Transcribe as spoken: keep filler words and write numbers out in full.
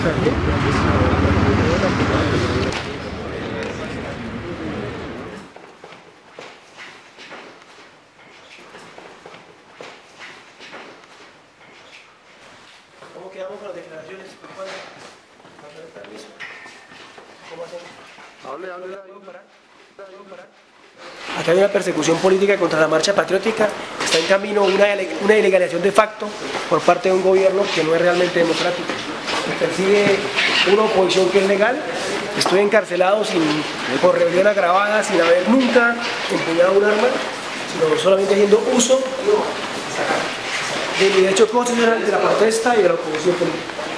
¿Cómo quedamos con las declaraciones? ¿Cómo hacemos? Hable, hable, ¿Puedo parar? ¿Puedo parar? Acá hay una persecución política contra la marcha patriótica, está en camino una, una ilegalización de facto por parte de un gobierno que no es realmente democrático. Se persigue una oposición que es legal, estoy encarcelado sin, por rebelión agravada, sin haber nunca empuñado un arma, sino solamente haciendo uso de mi derecho constitucional de la protesta y de la oposición política.